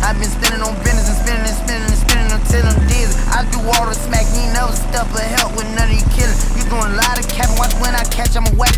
I've been spinning on business and spinning and spinning and spinning until I'm dizzy. I do all the smack, you ain't never step or help with none of you killing. You doing a lot of capping, watch when I catch, I'ma whack